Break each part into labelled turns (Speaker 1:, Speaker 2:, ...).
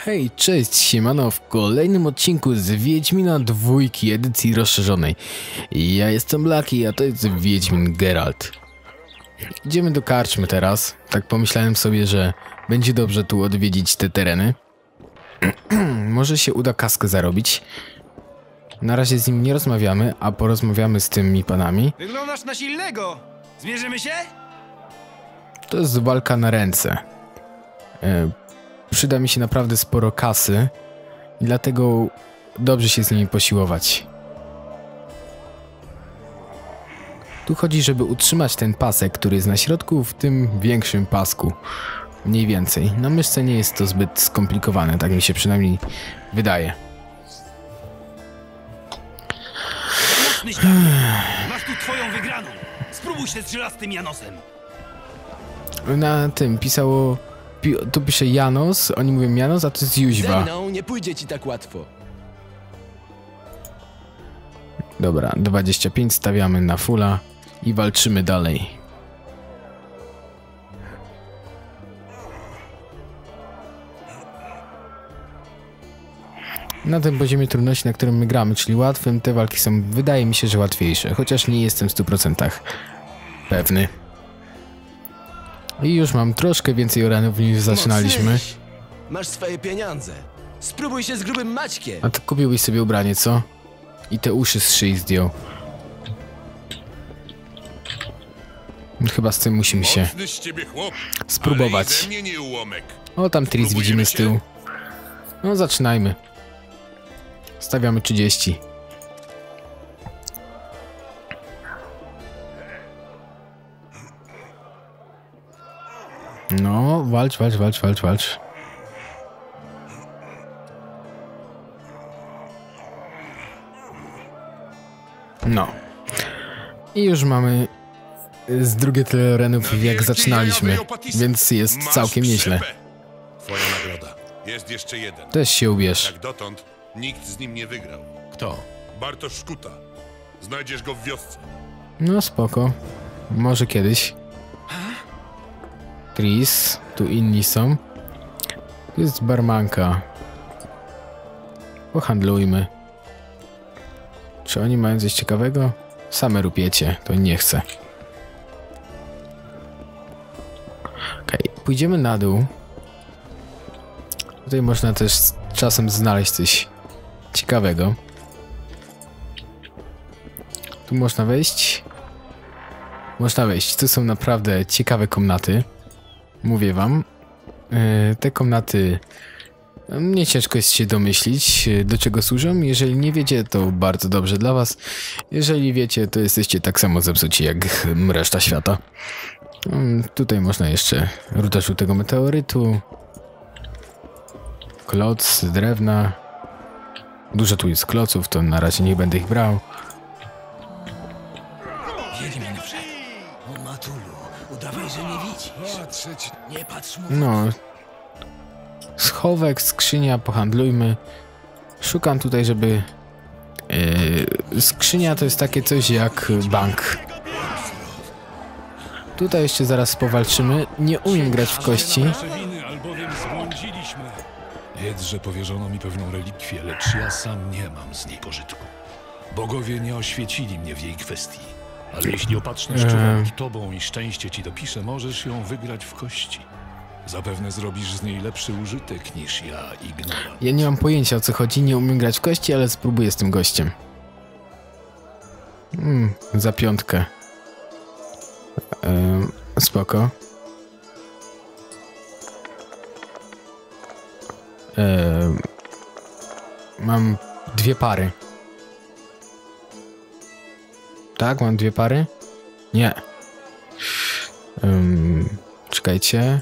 Speaker 1: Hej, cześć, siemano, w kolejnym odcinku z Wiedźmina 2 edycji rozszerzonej. Ja jestem Lucky, a to jest Wiedźmin Geralt. Idziemy do karczmy teraz. Tak pomyślałem sobie, że będzie dobrze tu odwiedzić te tereny. Może się uda kaskę zarobić. Na razie z nim nie rozmawiamy, a porozmawiamy z tymi panami.
Speaker 2: Wyglądasz na silnego! Zmierzymy się?
Speaker 1: To jest walka na ręce. Przyda mi się naprawdę sporo kasy i dlatego dobrze się z nimi posiłować. Tu chodzi, żeby utrzymać ten pasek, który jest na środku, w tym większym pasku. Mniej więcej. Na myszce nie jest to zbyt skomplikowane, tak mi się przynajmniej wydaje.
Speaker 2: Masz tu twoją wygraną. Spróbuj się z żelastym Janosem.
Speaker 1: Na tym pisało... Tu pisze Janos, oni mówią Janos, a to jest Jóźwa.
Speaker 3: Ze mną nie pójdzie ci tak łatwo.
Speaker 1: Dobra, 25 stawiamy na fulla i walczymy dalej. Na tym poziomie trudności, na którym my gramy, czyli łatwym, te walki są, wydaje mi się, że łatwiejsze, chociaż nie jestem w 100% pewny. I już mam troszkę więcej oranów niż zaczynaliśmy.
Speaker 3: Masz swoje pieniądze. Spróbuj się z grubym Maćkiem.
Speaker 1: A ty kupiłbyś sobie ubranie, co? I te uszy z szyi zdjął. Chyba z tym musimy się spróbować. O, tam Tris widzimy z tyłu. No, zaczynajmy. Stawiamy 30. No, walcz. No. I już mamy z drugie tyle arenów, jak zaczynaliśmy, więc jest całkiem nieźle.
Speaker 4: Twoja nagroda. Jest jeszcze jeden.
Speaker 1: Też się ubierz.
Speaker 4: Jak dotąd nikt z nim nie wygrał.
Speaker 3: Kto?
Speaker 4: Bartosz Szkuta. Znajdziesz go w wiosce.
Speaker 1: No spoko. Może kiedyś. Tris, tu inni są. Tu jest barmanka. Pohandlujmy. Czy oni mają coś ciekawego? Same rupiecie, to nie chcę. Okej, pójdziemy na dół. Tutaj można też czasem znaleźć coś ciekawego. Tu można wejść. Można wejść. Tu są naprawdę ciekawe komnaty. Mówię wam. Te komnaty... Nie ciężko jest się domyślić, do czego służą. Jeżeli nie wiecie, to bardzo dobrze dla was. Jeżeli wiecie, to jesteście tak samo zepsuci jak reszta świata. Tutaj można jeszcze ruda żółtego meteorytu. Kloc z drewna. Dużo tu jest kloców, to na razie nie będę ich brał.
Speaker 3: Wiedźminie, o Matulu, udawaj, że nie widzisz. Nie patrz mu.
Speaker 1: No. Schowek, skrzynia, pohandlujmy. Szukam tutaj, żeby... skrzynia to jest takie coś jak bank. Tutaj jeszcze zaraz powalczymy. Nie umiem grać w kości.
Speaker 5: Albowiem zbłądziliśmy. Wiedz, że powierzono mi pewną relikwię, lecz ja sam nie mam z niej pożytku. Bogowie nie oświecili mnie w jej kwestii. Ale jeśli opatrzność czuwa nad tobą i szczęście ci dopisze, możesz ją wygrać w kości. Zapewne zrobisz z niej lepszy użytek niż ja, ignorant.
Speaker 1: Ja nie mam pojęcia, o co chodzi, nie umiem grać w kości, ale spróbuję z tym gościem. Za 5. Spoko. Mam 2 pary. Tak, mam 2 pary? Nie. Czekajcie.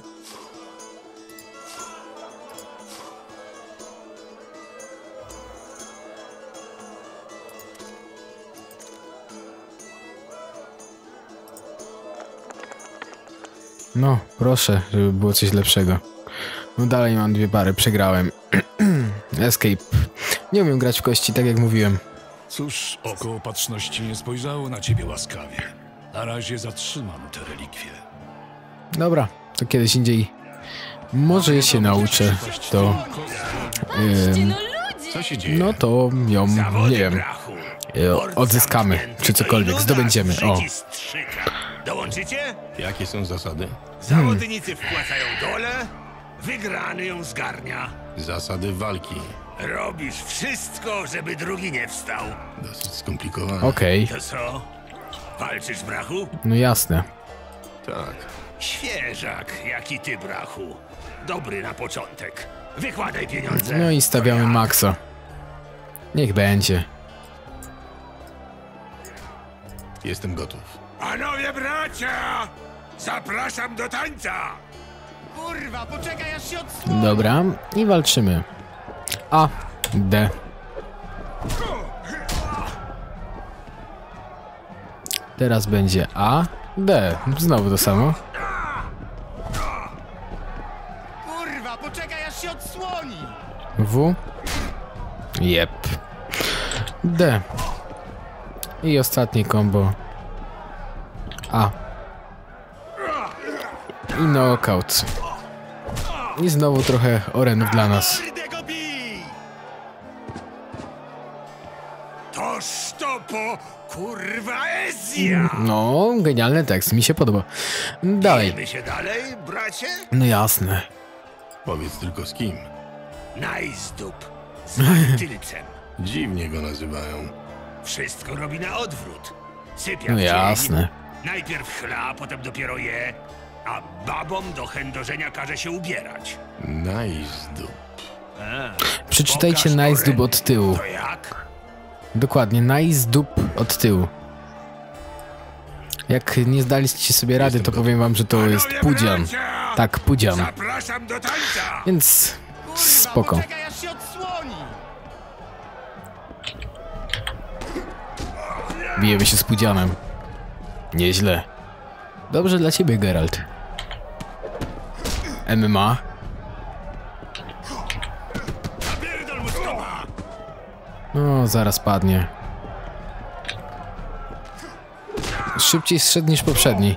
Speaker 1: No, proszę, żeby było coś lepszego. No dalej mam 2 pary, przegrałem. Escape. Nie umiem grać w kości, tak jak mówiłem.
Speaker 5: Cóż, oko opatrzności nie spojrzało na ciebie łaskawie. Na razie zatrzymam tę relikwię.
Speaker 1: Dobra, to kiedyś indziej Może się nauczę, to...
Speaker 5: Co się dzieje?
Speaker 1: no to ją, nie wiem, odzyskamy, czy cokolwiek, zdobędziemy, o.
Speaker 2: Dołączycie?
Speaker 5: Jakie są zasady?
Speaker 2: Zawodnicy wpłacają dole, wygrany ją zgarnia.
Speaker 5: Zasady walki.
Speaker 2: Robisz wszystko, żeby drugi nie wstał.
Speaker 5: Dosyć skomplikowane.
Speaker 1: Okej,
Speaker 2: To co? Walczysz, brachu?
Speaker 1: no jasne.
Speaker 5: Tak.
Speaker 2: Świeżak, jaki ty, brachu. Dobry na początek. Wykładaj pieniądze.
Speaker 1: No i stawiamy
Speaker 2: To ja.
Speaker 1: Maxa. Niech będzie.
Speaker 5: Jestem gotów.
Speaker 2: Panowie bracia! Zapraszam do tańca!
Speaker 3: Kurwa, poczekaj aż się odsłoni!
Speaker 1: Dobra, i walczymy. A, D. Teraz będzie A, D. Znowu to samo.
Speaker 3: Kurwa, poczekaj aż się odsłoni!
Speaker 1: W. Jep. D. I ostatnie combo. A. I knockout. I znowu trochę orenów dla nas.
Speaker 2: Toż to po kurwa Ezja!
Speaker 1: No, genialny tekst, mi się podoba. Dalej.
Speaker 2: Idziemy się dalej, bracie?
Speaker 1: No jasne.
Speaker 5: Powiedz tylko z kim.
Speaker 2: Najzdób. Z waltylcem.
Speaker 5: Dziwnie go nazywają.
Speaker 2: Wszystko robi na odwrót. Sypia
Speaker 1: No
Speaker 2: w dzień.
Speaker 1: jasne.
Speaker 2: Najpierw chla, potem dopiero je. A babom do chędożenia każe się ubierać.
Speaker 5: Najzdób.
Speaker 1: Przeczytajcie
Speaker 2: Pokaż
Speaker 1: Nice Dub od tyłu.
Speaker 2: To jak?
Speaker 1: Dokładnie, Nice Dub od tyłu. Jak nie zdaliście sobie rady, to powiem wam, że to jest
Speaker 2: Panowie
Speaker 1: Pudzian.
Speaker 2: bracia!
Speaker 1: Tak, Pudzian.
Speaker 2: Zapraszam do tańca!
Speaker 1: Więc
Speaker 3: Kurwa,
Speaker 1: spoko.
Speaker 3: poczekaj aż się odsłoni!
Speaker 1: Bijemy się z Pudzianem. Nieźle. Dobrze dla ciebie, Geralt. MMA.
Speaker 2: Napierdol mu skopa!
Speaker 1: No, zaraz padnie. Szybciej zszedł niż poprzedni.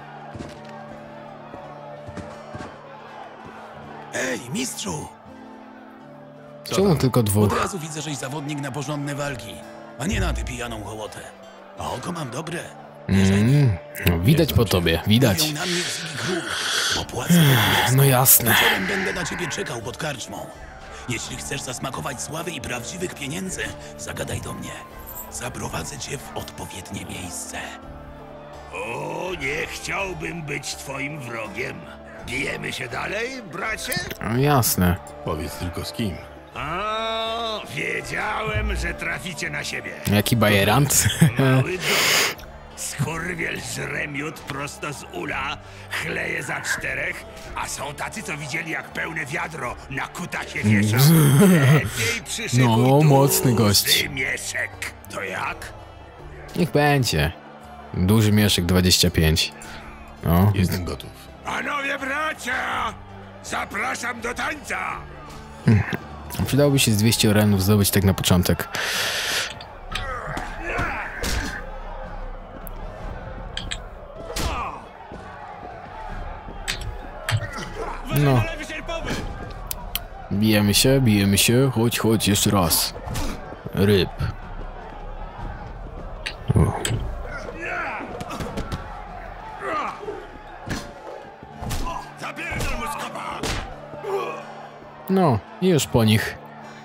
Speaker 6: Ej, mistrzu!
Speaker 1: Czemu tylko
Speaker 6: Od
Speaker 1: dwóch?
Speaker 6: razu widzę, żeś zawodnik na porządne walki, a nie na tę pijaną hołotę. A oko mam dobre.
Speaker 1: No, widać po tobie, widać.
Speaker 6: Mówią na mnie z ich ruch. Opłacę ten
Speaker 1: No jasne.
Speaker 6: Wieczorem będę na ciebie czekał pod karczmą. Jeśli chcesz zasmakować sławy i prawdziwych pieniędzy, zagadaj do mnie. Zaprowadzę cię w odpowiednie miejsce.
Speaker 2: O, nie chciałbym być twoim wrogiem. Bijemy się dalej, bracie?
Speaker 1: No jasne.
Speaker 5: Powiedz tylko z kim.
Speaker 2: A, wiedziałem, że traficie na siebie.
Speaker 1: Jaki bajerant.
Speaker 2: Mały dom. Skurwiel żre miód prosto z ula, chleje za czterech, a są tacy, co widzieli, jak pełne wiadro na kutasie wiesza. Lepiej przyszykuj
Speaker 1: No, mocny gość.
Speaker 2: duży mieszek. To jak?
Speaker 1: Niech będzie. Duży mieszek 25. No,
Speaker 5: Jestem gotów.
Speaker 2: Panowie bracia! Zapraszam do tańca!
Speaker 1: przydałoby się z 200 orenów zdobyć tak na początek. No. Bijemy się. Chodź, jeszcze raz. Ryb. O.
Speaker 2: Zapierdol mu skopa!
Speaker 1: No, i już po nich.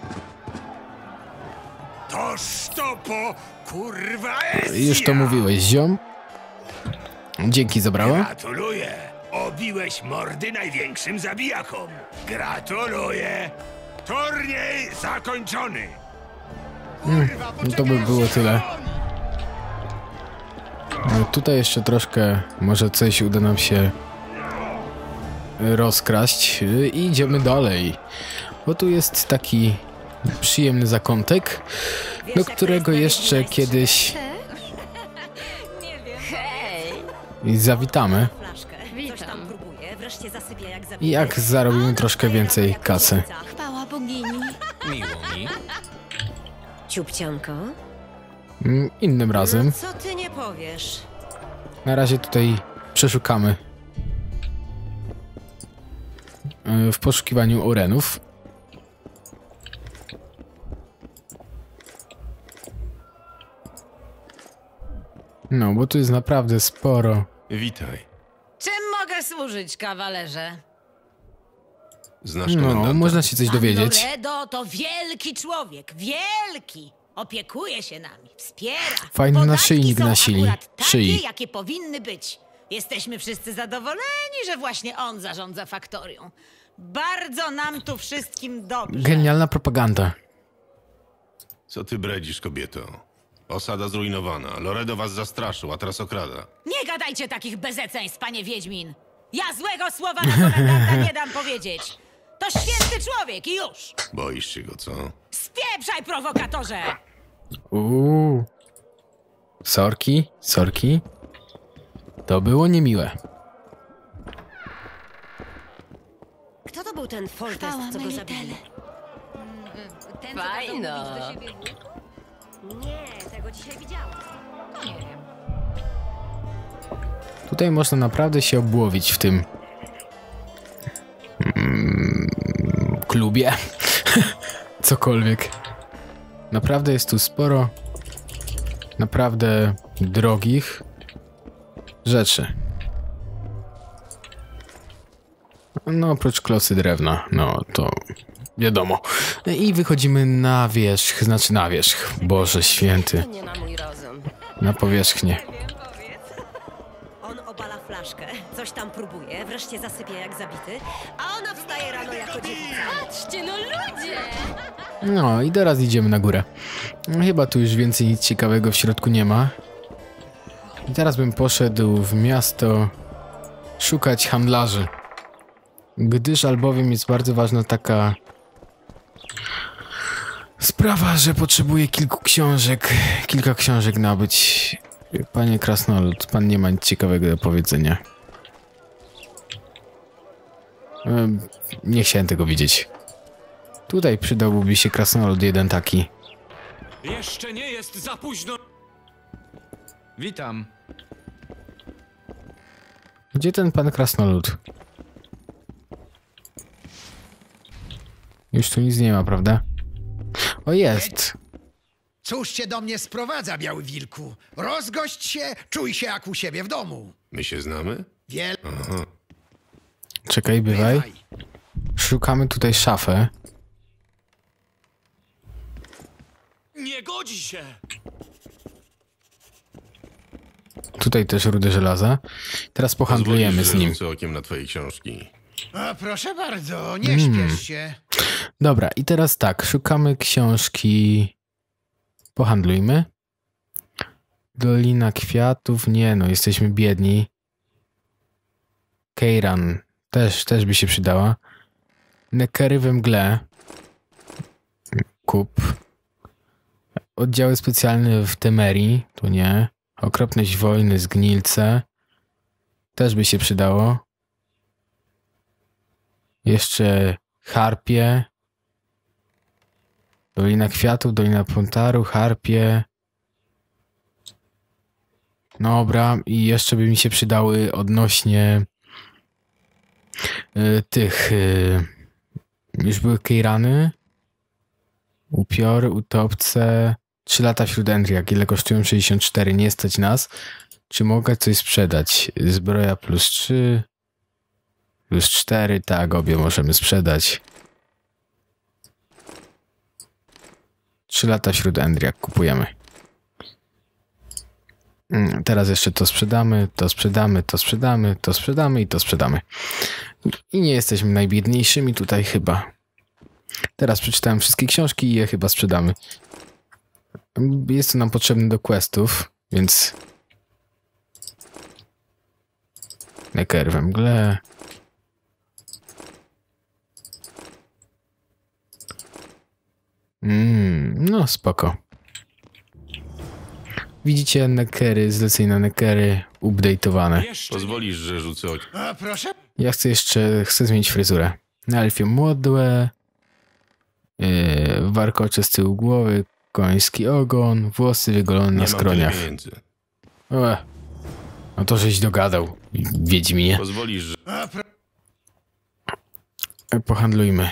Speaker 2: Toż to po kurwa Ezja!
Speaker 1: Już to mówiłeś, ziom. Dzięki za brawo.
Speaker 2: Gratuluję! Obiłeś mordy największym zabijakom. Gratuluję! Turniej zakończony!
Speaker 3: Kurwa,
Speaker 1: No to
Speaker 3: poczekaj
Speaker 1: by
Speaker 3: aż
Speaker 1: było
Speaker 3: się
Speaker 1: tyle.
Speaker 3: odsłoni!
Speaker 1: No, tutaj jeszcze troszkę, może coś uda nam się rozkraść. I idziemy dalej. Bo tu jest taki przyjemny zakątek, do którego jeszcze kiedyś zawitamy.
Speaker 7: Witam.
Speaker 1: I jak zarobimy troszkę więcej kasy.
Speaker 7: Chwała bogini.
Speaker 3: Miło mi.
Speaker 7: Ciupcianko?
Speaker 1: Innym razem.
Speaker 7: No co ty nie powiesz?
Speaker 1: Na razie tutaj przeszukamy w poszukiwaniu orenów. No, bo tu jest naprawdę sporo.
Speaker 8: Witaj.
Speaker 7: Czym mogę służyć, kawalerze?
Speaker 8: Znasz
Speaker 1: No,
Speaker 8: komendanta?
Speaker 1: można się coś dowiedzieć.
Speaker 7: Loredo to wielki człowiek, wielki! Opiekuje się nami, wspiera.
Speaker 1: Fajny
Speaker 7: Podatki
Speaker 1: naszyjnik
Speaker 7: są
Speaker 1: nasili.
Speaker 7: akurat takie,
Speaker 1: Szyi.
Speaker 7: jakie powinny być. Jesteśmy wszyscy zadowoleni, że właśnie on zarządza faktorią. Bardzo nam tu wszystkim dobrze.
Speaker 1: Genialna propaganda.
Speaker 8: Co ty bredzisz, kobieto? Osada zrujnowana. Loredo was zastraszył, a teraz okrada.
Speaker 7: Nie gadajcie takich bezeceństw, panie Wiedźmin. Ja złego słowa na komendanta nie dam powiedzieć. To święty człowiek i już.
Speaker 8: Boisz się go, co?
Speaker 7: Spieprzaj, prowokatorze!
Speaker 1: Sorki, sorki. To było niemiłe.
Speaker 9: Kto to był ten Foltest, co go zabili?
Speaker 7: Fajno.
Speaker 9: Nie, tego dzisiaj widziałam.
Speaker 1: Tutaj można naprawdę się obłowić w tym klubie. Cokolwiek. Naprawdę jest tu sporo naprawdę drogich rzeczy. No oprócz klosy drewna, no to wiadomo. I wychodzimy na wierzch, znaczy na wierzch. Boże święty.
Speaker 9: To nie na mój rozum.
Speaker 1: Na powierzchnię.
Speaker 9: On obala flaszkę, coś tam próbuje, wreszcie zasypia jak zabity, a ona wstaje rano jako dziewica.
Speaker 7: Patrzcie, no ludzie!
Speaker 1: No i teraz idziemy na górę. Chyba tu już więcej nic ciekawego w środku nie ma. I teraz bym poszedł w miasto szukać handlarzy. Gdyż albowiem jest bardzo ważna taka sprawa, że potrzebuję kilka książek nabyć. Panie Krasnolud, pan nie ma nic ciekawego do powiedzenia. Nie chciałem tego widzieć. Tutaj przydałby się krasnolud jeden taki.
Speaker 10: Jeszcze nie jest za późno. Witam.
Speaker 1: Gdzie ten pan krasnolud? Już tu nic nie ma, prawda? O, jest!
Speaker 3: Cóż cię do mnie sprowadza, Biały Wilku? Rozgość się, czuj się jak u siebie w domu.
Speaker 8: My się znamy?
Speaker 3: Wiel...
Speaker 8: Aha.
Speaker 1: Czekaj, bywaj.
Speaker 3: Bywaj.
Speaker 1: Szukamy tutaj szafę.
Speaker 10: Nie godzi się.
Speaker 1: Tutaj też rudę żelaza. Teraz pohandlujemy
Speaker 8: Pozwolisz,
Speaker 1: z nim.
Speaker 8: że rzucę okiem na twoje książki.
Speaker 3: A, proszę bardzo, nie śpiesz się.
Speaker 1: Dobra, i teraz tak, szukamy książki. Pohandlujmy. Dolina Kwiatów, nie no, jesteśmy biedni. Keiran też by się przydała. Nekery we mgle. Kup. Oddziały specjalne w Temerii, tu nie. Okropność wojny, zgnilce. Też by się przydało. Jeszcze harpie. Dolina Kwiatów, Dolina Pontaru, harpie. Dobra, i jeszcze by mi się przydały odnośnie tych... już były Keirany. Upiory, utopce. 3 lata wśród Endriak. Ile kosztują? 64. Nie stać nas. Czy mogę coś sprzedać? Zbroja plus 3. Plus 4. Tak, obie możemy sprzedać. 3 lata wśród Endriak kupujemy. Teraz jeszcze to sprzedamy, to sprzedamy, to sprzedamy, to sprzedamy i to sprzedamy. I nie jesteśmy najbiedniejszymi tutaj chyba. Teraz przeczytałem wszystkie książki i je chyba sprzedamy. Jest to nam potrzebne do questów, więc... Nekery we mgle. No spoko. Widzicie nekery, zlecenia nekery update'owane.
Speaker 8: Pozwolisz, że rzucę okiem.
Speaker 3: A, proszę?
Speaker 1: Ja chcę zmienić fryzurę. Na elfie modłę, warkocze z tyłu głowy, koński ogon, włosy wygolone na
Speaker 8: Nie mam tyle
Speaker 1: skroniach.
Speaker 8: pieniędzy.
Speaker 1: No to żeś dogadał, Wiedźminie.
Speaker 8: Pozwolisz, że...
Speaker 3: A,
Speaker 1: Pohandlujmy.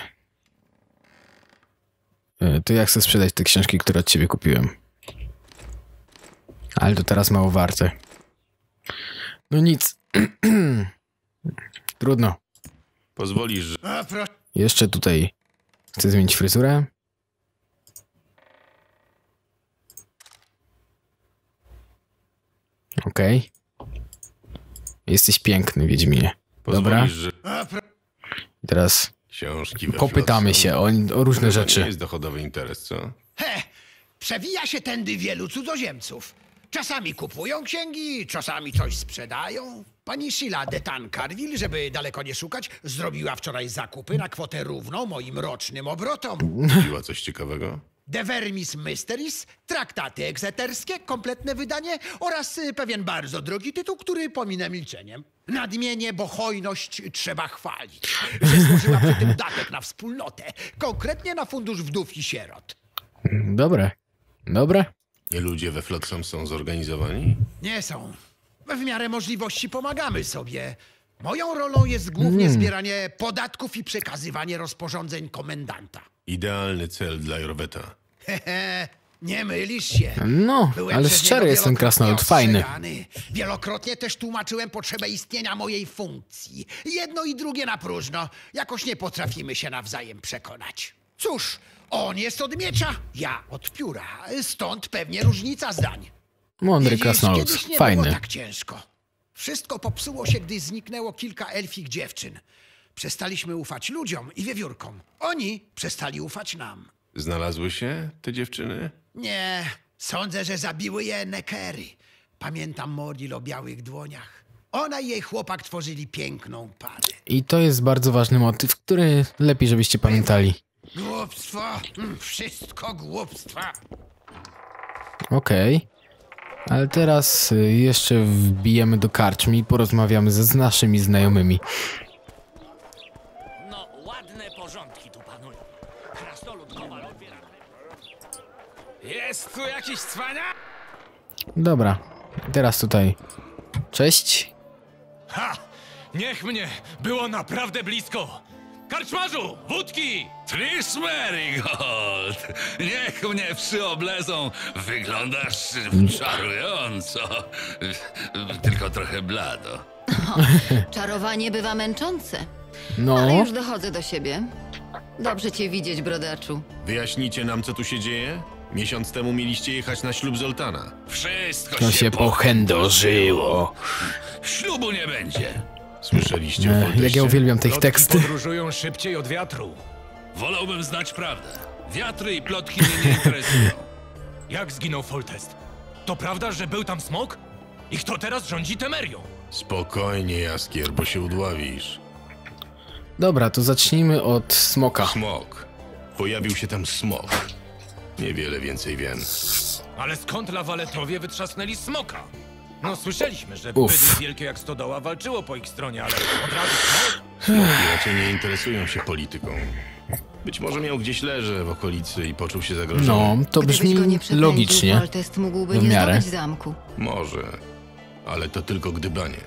Speaker 1: To ja chcę sprzedać te książki, które od ciebie kupiłem. Ale to teraz mało warte. No nic. Trudno.
Speaker 8: Pozwolisz, że...
Speaker 1: Jeszcze tutaj chcę zmienić fryzurę. Okej. Jesteś piękny, Wiedźminie. Dobra.
Speaker 8: Pozwolisz, że...
Speaker 1: I teraz
Speaker 8: Książki we
Speaker 1: popytamy
Speaker 8: Flotce.
Speaker 1: się o różne
Speaker 8: To
Speaker 1: rzeczy.
Speaker 8: nie jest dochodowy interes, co?
Speaker 3: Przewija się tędy wielu cudzoziemców. Czasami kupują księgi, czasami coś sprzedają. Pani Sheila de Tancarville, żeby daleko nie szukać, zrobiła wczoraj zakupy na kwotę równą moim rocznym obrotom.
Speaker 8: Mówiła coś ciekawego?
Speaker 3: De Vermis Mysteries, traktaty egzeterskie, kompletne wydanie oraz pewien bardzo drogi tytuł, który pominę milczeniem. Nadmienię, bo hojność trzeba chwalić. Że złożyła przy tym datek na wspólnotę, konkretnie na fundusz wdów i sierot.
Speaker 1: Dobre. Dobre?
Speaker 8: Nie ludzie we Flotsam są zorganizowani?
Speaker 3: Nie są. W miarę możliwości pomagamy sobie. Moją rolą jest głównie zbieranie podatków i przekazywanie rozporządzeń komendanta.
Speaker 8: Idealny cel dla Jorweta.
Speaker 3: Nie mylisz się.
Speaker 1: No,
Speaker 3: Byłem
Speaker 1: ale
Speaker 3: przez
Speaker 1: szczery
Speaker 3: niego
Speaker 1: jest ten
Speaker 3: wielokrotnie
Speaker 1: krasnolud, fajny.
Speaker 3: ostrzegany. Wielokrotnie też tłumaczyłem potrzebę istnienia mojej funkcji. Jedno i drugie na próżno. Jakoś nie potrafimy się nawzajem przekonać. Cóż, on jest od miecza, ja od pióra. Stąd pewnie różnica zdań.
Speaker 1: Mądry
Speaker 3: Widzisz,
Speaker 1: krasnolud,
Speaker 3: kiedyś nie
Speaker 1: fajny.
Speaker 3: było tak ciężko. Wszystko popsuło się, gdy zniknęło kilka elfich dziewczyn. Przestaliśmy ufać ludziom i wiewiórkom. Oni przestali ufać nam.
Speaker 8: Znalazły się te dziewczyny?
Speaker 3: Nie, sądzę, że zabiły je Nekery. Pamiętam Moril o białych dłoniach. Ona i jej chłopak tworzyli piękną parę.
Speaker 1: I to jest bardzo ważny motyw, który lepiej, żebyście pamiętali.
Speaker 3: Głupstwo, wszystko głupstwa.
Speaker 1: Okej. Ale teraz jeszcze wbijemy do karczmy i porozmawiamy z naszymi znajomymi.
Speaker 10: No, ładne porządki tu panują. Krasnolud kowal odbiera krew. Jest tu jakiś cwania?
Speaker 1: Dobra. Teraz tutaj. Cześć.
Speaker 10: Ha! Niech mnie! Było naprawdę blisko! Karczmarzu! Wódki!
Speaker 6: Tris Merigold! Niech mnie przyoblezą! Wyglądasz czarująco. Tylko trochę blado.
Speaker 11: Czarowanie bywa męczące. Ale
Speaker 1: No.
Speaker 11: już dochodzę do siebie. Dobrze cię widzieć, brodaczu.
Speaker 8: Wyjaśnicie nam, co tu się dzieje? Miesiąc temu mieliście jechać na ślub Zoltana.
Speaker 6: Wszystko
Speaker 1: To się pochędożyło.
Speaker 6: Ślubu nie będzie.
Speaker 8: Słyszeliście o
Speaker 1: Jak
Speaker 8: Folteście?
Speaker 1: ja uwielbiam te ich
Speaker 10: Plotki
Speaker 1: teksty.
Speaker 10: podróżują szybciej od wiatru.
Speaker 6: Wolałbym znać prawdę. Wiatry i plotki mnie nie interesują.
Speaker 10: Jak zginął Foltest? To prawda, że był tam smok? I kto teraz rządzi Temerią?
Speaker 8: Spokojnie, Jaskier, bo się udławisz.
Speaker 1: Dobra, to zacznijmy od smoka.
Speaker 8: Smok. Pojawił się tam smok. Niewiele więcej wiem.
Speaker 10: Ale skąd lawaletowie wytrzasnęli smoka? No słyszeliśmy, że
Speaker 1: Uff.
Speaker 10: bydło wielkie jak stodoła walczyło po ich stronie, ale od razu smok?
Speaker 8: Smoki raczej nie interesują się polityką. Być może miał gdzieś leże w okolicy i poczuł się zagrożony.
Speaker 1: No, to
Speaker 11: Gdybyś
Speaker 1: brzmi
Speaker 11: go nie przepędził,
Speaker 1: logicznie.
Speaker 11: Foltest mógłby
Speaker 1: W
Speaker 11: nie
Speaker 1: miarę.
Speaker 11: zdobyć zamku.
Speaker 8: Może, ale to tylko gdybanie.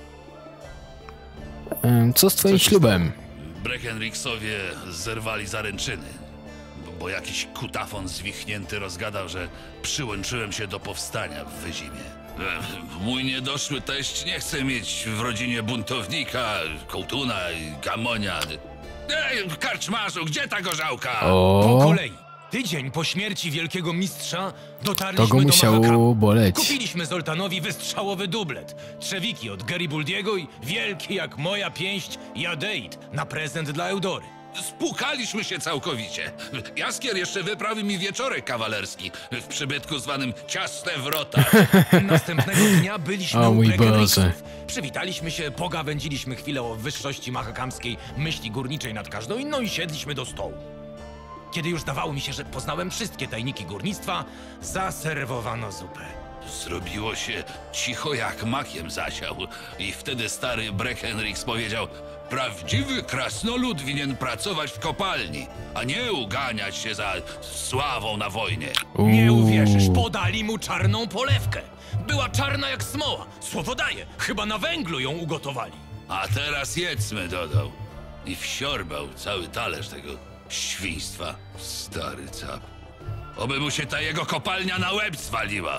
Speaker 1: Co z twoim ślubem?
Speaker 6: Breckenrixowie zerwali zaręczyny, bo jakiś kutafon zwichnięty rozgadał, że przyłączyłem się do powstania w Wyzimie. Mój niedoszły teść nie chce mieć w rodzinie buntownika, kołtuna i gamonia. Karczmarzu, gdzie ta gorzałka?
Speaker 10: Po
Speaker 1: O,
Speaker 10: kolei. Tydzień po śmierci wielkiego mistrza dotarliśmy
Speaker 1: to go
Speaker 10: do
Speaker 1: musiało
Speaker 10: Mahakamu.
Speaker 1: boleć.
Speaker 10: Kupiliśmy Zoltanowi wystrzałowy dublet, trzewiki od Garibaldiego i wielki jak moja pięść Jadeit na prezent dla Eudory.
Speaker 6: Spłukaliśmy się całkowicie. Jaskier jeszcze wyprawi mi wieczorek kawalerski w przybytku zwanym Ciasne Wrota.
Speaker 10: Następnego dnia byliśmy
Speaker 1: O
Speaker 10: u
Speaker 1: mój
Speaker 10: Breckenrixów.
Speaker 1: Boże.
Speaker 10: Przywitaliśmy się, pogawędziliśmy chwilę o wyższości mahakamskiej myśli górniczej nad każdą inną i siedliśmy do stołu. Kiedy już zdawało mi się, że poznałem wszystkie tajniki górnictwa, zaserwowano zupę.
Speaker 6: Zrobiło się cicho jak makiem zasiał i wtedy stary Breckenrix powiedział: prawdziwy krasnolud winien pracować w kopalni, a nie uganiać się za sławą na wojnie.
Speaker 10: Nie uwierzysz, podali mu czarną polewkę. Była czarna jak smoła. Słowo daję, chyba na węglu ją ugotowali.
Speaker 6: A teraz jedzmy, dodał. i wsiorbał cały talerz tego świństwa. Stary cap. Oby mu się ta jego kopalnia na łeb zwaliła.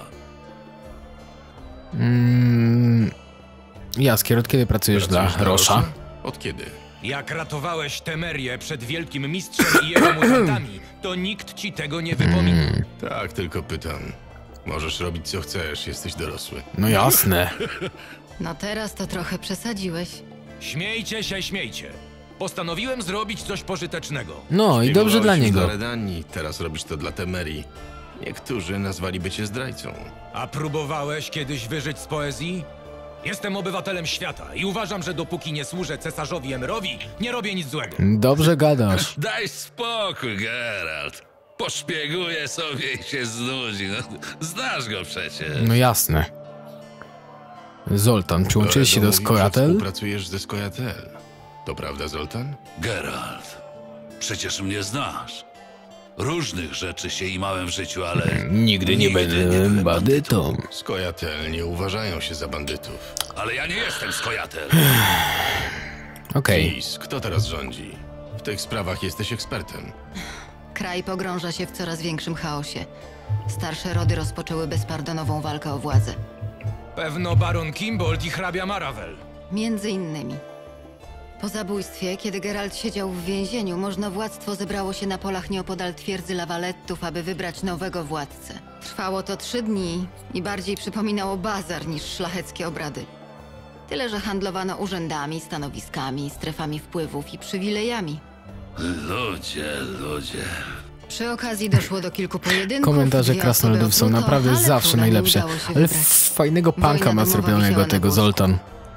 Speaker 1: Jaskier, od kiedy pracujesz dla Rosza?
Speaker 8: Od kiedy?
Speaker 10: Jak ratowałeś Temerię przed wielkim mistrzem i jego mutantami, to nikt ci tego nie wypomina.
Speaker 8: Tak, tylko pytam. Możesz robić co chcesz, jesteś dorosły.
Speaker 1: No jasne.
Speaker 11: No teraz to trochę przesadziłeś.
Speaker 10: Śmiejcie się, śmiejcie. Postanowiłem zrobić coś pożytecznego.
Speaker 1: No i dobrze dla
Speaker 8: Śpiewałeś już
Speaker 1: niego.
Speaker 8: dla Redanii, teraz robisz to dla Temerii. Niektórzy nazwaliby cię zdrajcą.
Speaker 10: A próbowałeś kiedyś wyżyć z poezji? Jestem obywatelem świata i uważam, że dopóki nie służę cesarzowi Emerowi, nie robię nic złego.
Speaker 1: Dobrze gadasz.
Speaker 6: Daj spokój, Geralt. Poszpieguje sobie i się znudzi. No, znasz go przecież.
Speaker 1: No jasne. Zoltan, przyłączyłeś się do
Speaker 8: Loredo mówił, że
Speaker 1: Skojatel?
Speaker 8: Współpracujesz ze Skojatel. To prawda, Zoltan?
Speaker 6: Geralt, przecież mnie znasz. Różnych rzeczy się imałem w życiu, ale...
Speaker 1: Nigdy nie będę bandytą.
Speaker 8: Skojatel nie uważają się za bandytów.
Speaker 6: Ale ja nie jestem skojatel.
Speaker 1: Okej.
Speaker 8: Lis, kto teraz rządzi? W tych sprawach jesteś ekspertem.
Speaker 11: Kraj pogrąża się w coraz większym chaosie. Starsze rody rozpoczęły bezpardonową walkę o władzę.
Speaker 10: Pewno baron Kimbold i hrabia Maravel.
Speaker 11: Między innymi. Po zabójstwie, kiedy Geralt siedział w więzieniu, możnowładztwo zebrało się na polach nieopodal twierdzy Lawalettów, aby wybrać nowego władcę. Trwało to 3 dni i bardziej przypominało bazar niż szlacheckie obrady. Tyle, że handlowano urzędami, stanowiskami, strefami wpływów i przywilejami.
Speaker 6: Ludzie.
Speaker 11: Przy okazji doszło do kilku pojedynków.
Speaker 1: Komentarze
Speaker 11: 2
Speaker 1: krasnoludów
Speaker 11: osoby
Speaker 1: są
Speaker 11: opluto,
Speaker 1: naprawdę
Speaker 11: ale
Speaker 1: zawsze
Speaker 11: króla nie
Speaker 1: najlepsze.
Speaker 11: udało się
Speaker 1: Ale
Speaker 11: wybrać.
Speaker 1: fajnego punka
Speaker 11: Wojna
Speaker 1: ma
Speaker 11: domowa
Speaker 1: zrobionego
Speaker 11: wisiała na
Speaker 1: tego
Speaker 11: włosku.
Speaker 1: Zoltan.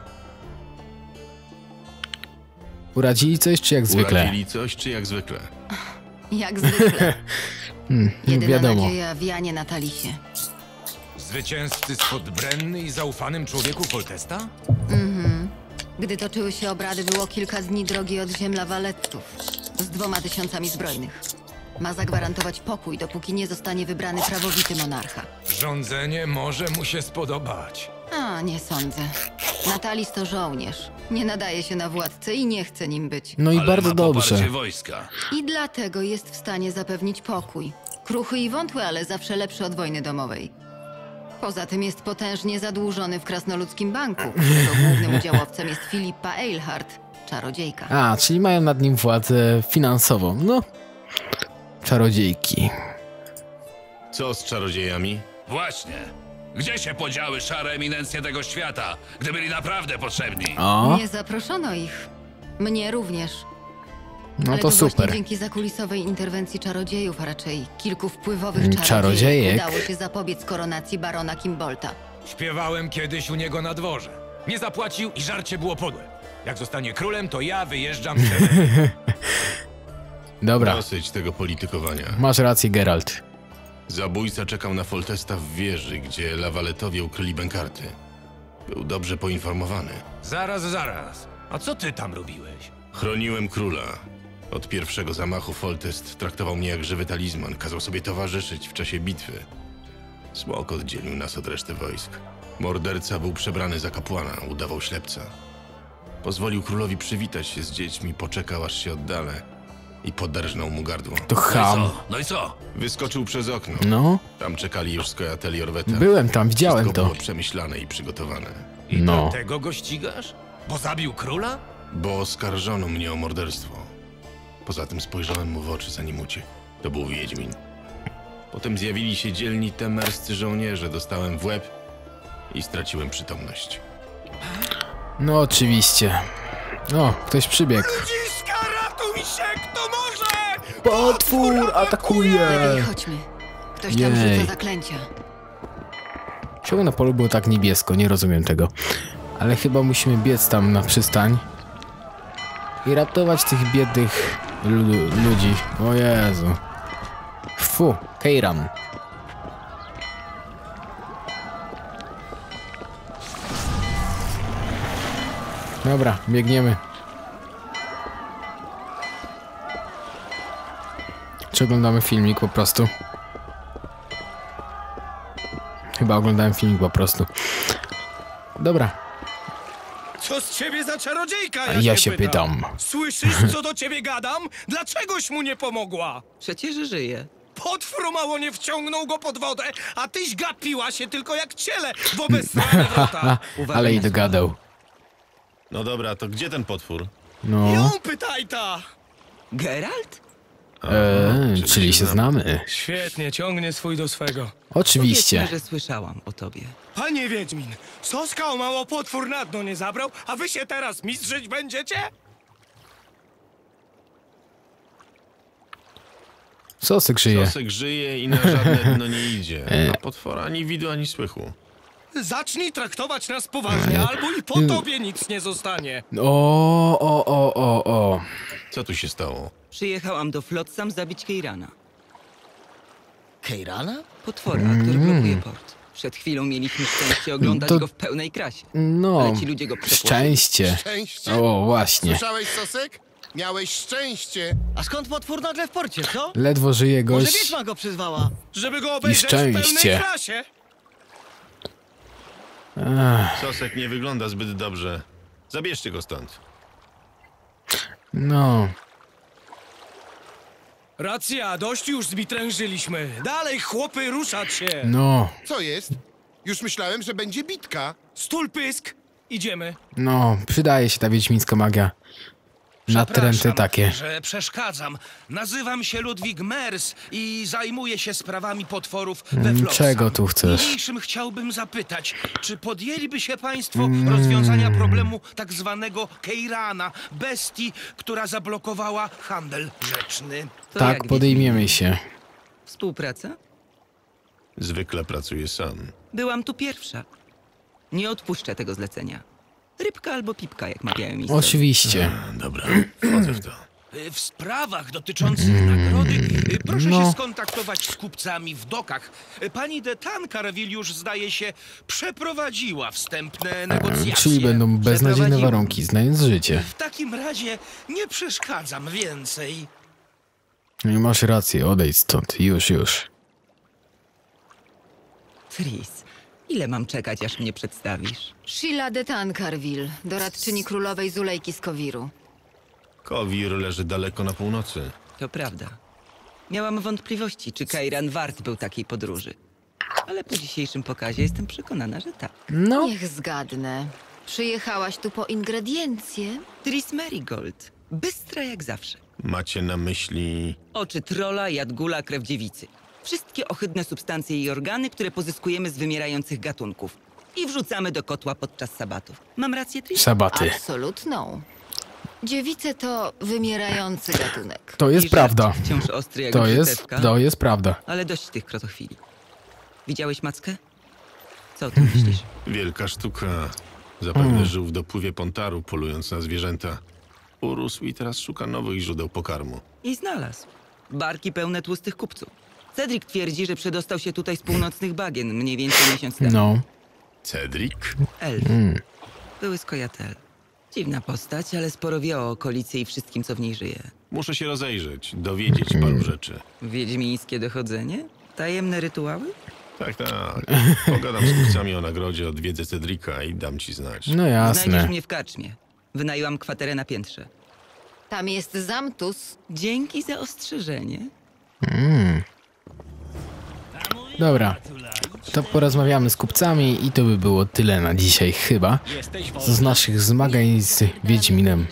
Speaker 1: Uradzili coś, czy jak zwykle?
Speaker 8: Uradzili coś, czy jak zwykle?
Speaker 11: Jak zwykle. Jedyna
Speaker 1: Wiadomo.
Speaker 11: nadzieja w Janie Natalisie.
Speaker 10: Zwycięzcy spod Brenny i zaufanym człowieku Foltesta?
Speaker 11: Gdy toczyły się obrady, było kilka dni drogi od ziem Lawalettów z 2000 zbrojnych. Ma zagwarantować pokój, dopóki nie zostanie wybrany prawowity monarcha.
Speaker 10: Rządzenie może mu się spodobać.
Speaker 11: A, nie sądzę. Natalis to żołnierz. Nie nadaje się na władcę i nie chce nim być.
Speaker 1: No i
Speaker 6: Ale
Speaker 1: bardzo
Speaker 6: ma
Speaker 1: dobrze.
Speaker 6: poparcie wojska.
Speaker 11: I dlatego jest w stanie zapewnić pokój. Kruchy i wątły, ale zawsze lepszy od wojny domowej. Poza tym jest potężnie zadłużony w Krasnoludzkim Banku, którego głównym udziałowcem jest Filipa Eilhart, czarodziejka.
Speaker 1: A, czyli mają nad nim władzę finansową. No. Czarodziejki.
Speaker 8: Co z czarodziejami?
Speaker 6: Właśnie. Gdzie się podziały szare eminencje tego świata, gdy byli naprawdę potrzebni?
Speaker 1: O,
Speaker 11: Nie zaproszono ich. Mnie również.
Speaker 1: no
Speaker 11: Ale
Speaker 1: to
Speaker 11: właśnie
Speaker 1: super.
Speaker 11: dzięki zakulisowej interwencji czarodziejów, a raczej kilku wpływowych czarodziejek,
Speaker 1: Czarodziejek?
Speaker 11: udało się zapobiec koronacji barona Kimbolta.
Speaker 10: Śpiewałem kiedyś u niego na dworze. Nie zapłacił i żarcie było podłe. Jak zostanie królem, to ja wyjeżdżam z Temerii.
Speaker 1: Dobra,
Speaker 8: Dosyć tego politykowania.
Speaker 1: masz rację, Geralt.
Speaker 8: Zabójca czekał na Foltesta w wieży, gdzie Lawaletowie ukryli bękarty. Był dobrze poinformowany.
Speaker 10: Zaraz. A co ty tam robiłeś?
Speaker 8: Chroniłem króla. Od pierwszego zamachu Foltest traktował mnie jak żywy talizman, kazał sobie towarzyszyć w czasie bitwy. Smok oddzielił nas od reszty wojsk. Morderca był przebrany za kapłana, udawał ślepca. Pozwolił królowi przywitać się z dziećmi, poczekał aż się oddalę i poderżnął mu gardło.
Speaker 1: To ham.
Speaker 6: No i co?
Speaker 8: Wyskoczył przez okno.
Speaker 1: No,
Speaker 8: Tam czekali już Skojatel i Orweta.
Speaker 1: byłem tam, widziałem
Speaker 8: Wszystko
Speaker 1: to.
Speaker 8: było przemyślane i przygotowane.
Speaker 10: I
Speaker 1: No.
Speaker 10: dlatego go ścigasz? Bo zabił króla?
Speaker 8: Bo oskarżono mnie o morderstwo. Poza tym spojrzałem mu w oczy, zanim uciekł. To był Wiedźmin. Potem zjawili się dzielni temerscy żołnierze, dostałem w łeb i straciłem przytomność.
Speaker 1: No oczywiście. O, ktoś przybiegł.
Speaker 2: Ludziska, ratuj się, kto może!
Speaker 1: Potwór atakuje!
Speaker 11: Lepiej chodźmy. Ktoś tam
Speaker 1: Jej.
Speaker 11: rzuca zaklęcia.
Speaker 1: Czemu na polu było tak niebiesko? Nie rozumiem tego. Ale chyba musimy biec tam na przystań i ratować tych biednych ludzi. O Jezu. Fu, Kejran. Dobra, biegniemy. Czy oglądamy filmik po prostu? Chyba oglądałem filmik po prostu. Dobra.
Speaker 12: Co z ciebie za czarodziejka?
Speaker 1: A ja się pytam.
Speaker 12: Słyszysz, co do ciebie gadam? Dlaczegoś mu nie pomogła?
Speaker 13: Przecież żyje.
Speaker 12: Potwór mało nie wciągnął go pod wodę, a tyś gapiła się tylko jak ciele w obesrane wrota.
Speaker 1: Ale i dogadał.
Speaker 8: No dobra, to gdzie ten potwór?
Speaker 1: No.
Speaker 12: Ją pytaj ta!
Speaker 13: Geralt?
Speaker 1: Czyli się znamy.
Speaker 12: Świetnie, ciągnie swój do swego.
Speaker 1: Oczywiście.
Speaker 13: Powiedzmy, że słyszałam o tobie.
Speaker 12: Panie Wiedźmin, Soska o mało potwór na dno nie zabrał, a wy się teraz mistrzyć będziecie?
Speaker 1: Sosek żyje.
Speaker 8: Sosek żyje i na żadne dno nie idzie. A potwora ani widu, ani słychu.
Speaker 12: Zacznij traktować nas poważnie, albo i po tobie nic nie zostanie.
Speaker 1: O.
Speaker 8: Co tu się stało?
Speaker 13: Przyjechałam do Flotsam zabić Keirana.
Speaker 3: Keirana?
Speaker 13: Potwora, który blokuje port. Przed chwilą mieliśmy szczęście oglądać go w pełnej krasie.
Speaker 1: No,
Speaker 13: Ale ci ludzie go przepłoszyli.
Speaker 1: szczęście.
Speaker 14: Szczęście?
Speaker 1: O, właśnie.
Speaker 14: Słyszałeś, Sosek? Miałeś szczęście.
Speaker 3: A skąd potwór nagle w porcie, co?
Speaker 1: Ledwo żyje
Speaker 3: Może
Speaker 1: gość.
Speaker 3: wiedźma go przyzwała?
Speaker 12: Żeby go obejrzeć w
Speaker 1: szczęście.
Speaker 12: pełnej krasie.
Speaker 8: Sosek nie wygląda zbyt dobrze. Zabierzcie go stąd.
Speaker 1: No.
Speaker 12: Racja, dość już zbitrężyliśmy. Dalej, chłopy, ruszać się.
Speaker 1: No.
Speaker 14: Co jest? Już myślałem, że będzie bitka.
Speaker 12: Stul pysk. Idziemy.
Speaker 1: No, przydaje się ta wiedźmińska magia. Natręty takie.
Speaker 2: że przeszkadzam. Nazywam się Ludwig Mers i zajmuję się sprawami potworów we Flotsam.
Speaker 1: Czego tu chcesz?
Speaker 2: Niniejszym chciałbym zapytać, czy podjęliby się państwo rozwiązania problemu tak zwanego Keirana, bestii, która zablokowała handel rzeczny?
Speaker 13: To
Speaker 1: Tak,
Speaker 13: jak
Speaker 1: podejmiemy się.
Speaker 13: Współpraca?
Speaker 8: Zwykle pracuję sam.
Speaker 13: Byłam tu pierwsza. Nie odpuszczę tego zlecenia. Rybka albo pipka, jak mawiają mi.
Speaker 1: Oczywiście.
Speaker 8: Dobra, wchodzę w to.
Speaker 2: W sprawach dotyczących nagrody proszę
Speaker 1: No.
Speaker 2: się skontaktować z kupcami w dokach. Pani de Tancarville już, zdaje się, przeprowadziła wstępne negocjacje.
Speaker 1: Czyli będą beznadziejne
Speaker 13: Przeprowadziłem.
Speaker 1: warunki, znając życie.
Speaker 2: W takim razie nie przeszkadzam więcej.
Speaker 1: Nie masz rację, odejdź stąd. Już.
Speaker 13: Tris, ile mam czekać, aż mnie przedstawisz?
Speaker 11: Sheila de Tancarville, doradczyni królowej Zulejki z Kowiru.
Speaker 8: Kowir leży daleko na północy.
Speaker 13: To prawda. Miałam wątpliwości, czy Kairan wart był takiej podróży. Ale po dzisiejszym pokazie jestem przekonana, że tak.
Speaker 1: No.
Speaker 11: Niech zgadnę. Przyjechałaś tu po ingrediencje?
Speaker 13: Tris Merigold. Bystra jak zawsze.
Speaker 8: Macie na myśli...
Speaker 13: Oczy trola, jadgula, krew dziewicy. Wszystkie ohydne substancje i organy, które pozyskujemy z wymierających gatunków. I wrzucamy do kotła podczas sabatów. Mam rację, Tris?
Speaker 1: Sabaty.
Speaker 11: Absolutną. Dziewice to wymierający gatunek.
Speaker 1: To jest
Speaker 13: I
Speaker 1: prawda.
Speaker 13: żart wciąż ostry jak
Speaker 1: To jest prawda.
Speaker 13: Ale dość tych krotochwili. Widziałeś mackę? Co o tym myślisz?
Speaker 8: Wielka sztuka. Zapewne żył w dopływie Pontaru, polując na zwierzęta. Urósł i teraz szuka nowych źródeł pokarmu.
Speaker 13: I znalazł. Barki pełne tłustych kupców. Cedric twierdzi, że przedostał się tutaj z północnych bagien mniej więcej miesiąc temu.
Speaker 1: No.
Speaker 8: Cedric?
Speaker 13: Elf. Były skojatel. Dziwna postać, ale sporo wie o okolicy i wszystkim, co w niej żyje.
Speaker 8: Muszę się rozejrzeć, dowiedzieć paru rzeczy.
Speaker 13: Wiedźmińskie dochodzenie? Tajemne rytuały?
Speaker 8: Tak. Pogadam z kupcami o nagrodzie, odwiedzę Cedrika i dam ci znać.
Speaker 1: No
Speaker 13: Znajdziesz
Speaker 1: jasne.
Speaker 13: mnie w karczmie. Wynajęłam kwaterę na piętrze.
Speaker 11: Tam jest Zamtus.
Speaker 13: Dzięki za ostrzeżenie.
Speaker 1: Dobra. To porozmawiamy z kupcami i to by było tyle na dzisiaj chyba. Z naszych zmagań z Wiedźminem.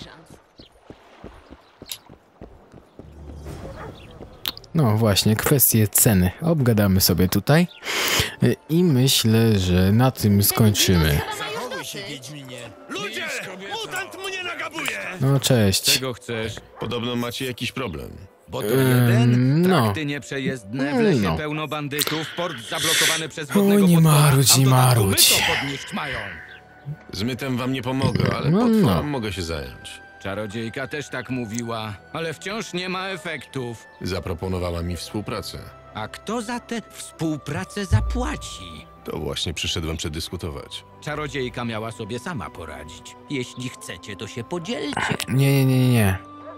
Speaker 1: No właśnie, kwestie ceny obgadamy sobie tutaj. I myślę, że na tym skończymy.
Speaker 12: Zachowuj się, Wiedźminie. Ludzie! Mutant mnie nagabuje!
Speaker 1: No cześć.
Speaker 5: Czego chcesz?
Speaker 8: Podobno macie jakiś problem.
Speaker 10: Bo to jeden,
Speaker 1: no.
Speaker 10: trakty nieprzejezdne, w lesie
Speaker 1: No.
Speaker 10: pełno bandytów, port zablokowany przez
Speaker 1: Oj,
Speaker 10: wodnego
Speaker 1: nie
Speaker 10: potwora,
Speaker 1: marudź,
Speaker 10: a w
Speaker 1: nie
Speaker 10: dodatku
Speaker 1: marudź.
Speaker 10: my to podnieść mają.
Speaker 8: Z mytem wam nie pomogę, ale
Speaker 1: No.
Speaker 8: potworem mogę się zająć.
Speaker 10: Czarodziejka też tak mówiła, ale wciąż nie ma efektów.
Speaker 8: Zaproponowała mi współpracę.
Speaker 10: A kto za tę współpracę zapłaci?
Speaker 8: To właśnie przyszedłem przedyskutować.
Speaker 10: Czarodziejka miała sobie sama poradzić. Jeśli chcecie, to się podzielcie.
Speaker 1: Nie.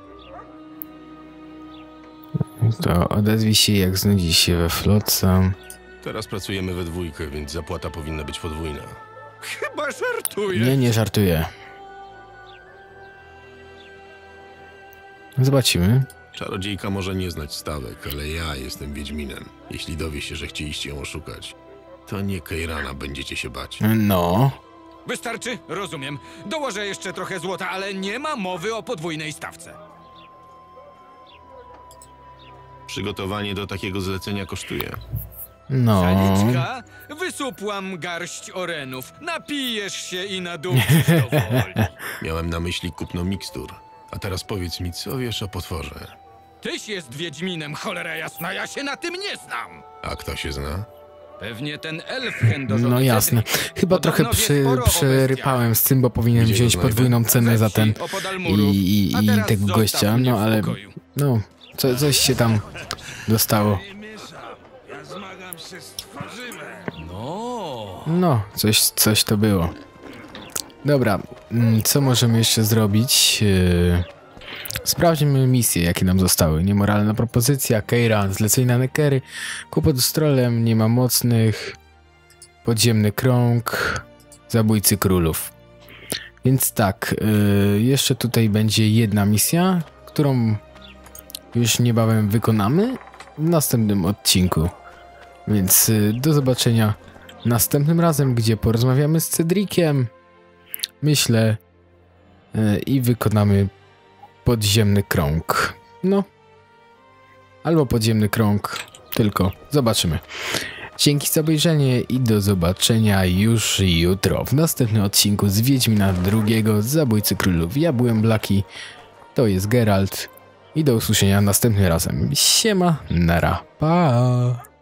Speaker 1: To odezwij się, jak znudzi się we Flotsam.
Speaker 8: Teraz pracujemy we dwójkę, więc zapłata powinna być podwójna.
Speaker 12: Chyba żartuję.
Speaker 1: Nie żartuję. Zobaczymy.
Speaker 8: Czarodziejka może nie znać stawek, ale ja jestem Wiedźminem. Jeśli dowie się, że chcieliście ją oszukać, to nie Keirana będziecie się bać.
Speaker 1: No.
Speaker 10: Wystarczy? Rozumiem. Dołożę jeszcze trochę złota, ale nie ma mowy o podwójnej stawce.
Speaker 8: Przygotowanie do takiego zlecenia kosztuje.
Speaker 1: No.
Speaker 10: Zaliczka? Wysupłam garść orenów. Napijesz się i nadumczysz dowoli.
Speaker 8: Miałem na myśli kupno mikstur. A teraz powiedz mi, co wiesz o potworze?
Speaker 10: Tyś jest Wiedźminem, cholera jasna, ja się na tym nie znam.
Speaker 8: A kto się zna?
Speaker 10: Pewnie ten elf chędożony.
Speaker 1: No jasne. Chyba trochę przerypałem z tym, bo powinienem wziąć podwójną cenę za ten i tego gościa, no ale no, coś się tam dostało.
Speaker 2: Ja zmagam się z tworzywem.
Speaker 1: No, coś to było. Dobra, co możemy jeszcze zrobić? Sprawdźmy misje, jakie nam zostały. Niemoralna propozycja, Keiran, zlecenie na Nekery, kłopot z trolem, nie ma mocnych, podziemny krąg, zabójcy królów. Więc tak, jeszcze tutaj będzie jedna misja, którą już niebawem wykonamy w następnym odcinku. Więc do zobaczenia następnym razem, gdzie porozmawiamy z Cedriciem, myślę, i wykonamy podziemny krąg. No. Albo podziemny krąg. Tylko zobaczymy. Dzięki za obejrzenie i do zobaczenia już jutro w następnym odcinku z Wiedźmina II, Zabójcy Królów. Ja byłem Blaki, to jest Geralt i do usłyszenia następnym razem. Siema, nara, pa!